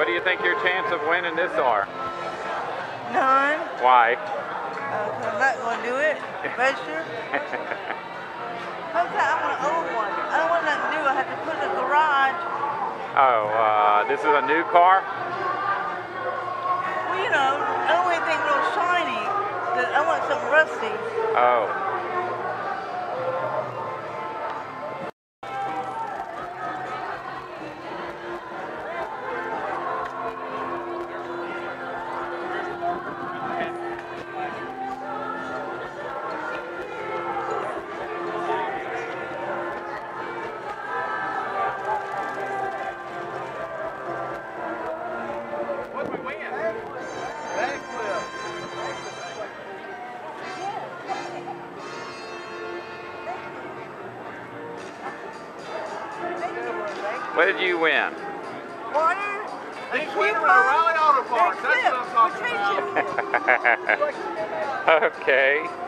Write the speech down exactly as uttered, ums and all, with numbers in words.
do you think your chance of winning this are? None. Why? Uh, I'm not going to do it. Register. Sometimes I want an old one. I don't want nothing new. I have to put it in the garage. Oh, uh, this is a new car? Well, you know, I don't want anything real shiny. I want something rusty. Oh. What did you win? Water, a He's winning a Raleigh Auto Parts. That's what I'm talking about. about. Okay.